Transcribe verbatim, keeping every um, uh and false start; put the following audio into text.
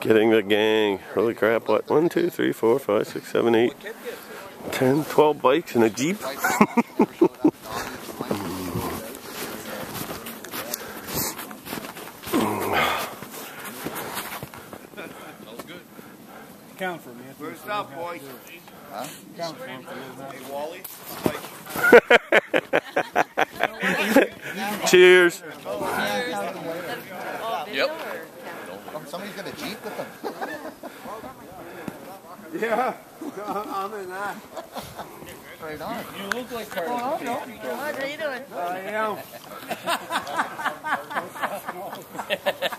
Getting the gang. Holy crap, what? One, two, three, four, five, six, seven, eight, ten, twelve bikes and a Jeep. Count for me. Where's up, boys? Huh? Count for me. Hey, Wally. Cheers. Yep. Oh, somebody's got a Jeep with them. Yeah, I'm in that. Right on. You look like Carter. Oh, no. What are you doing? I am.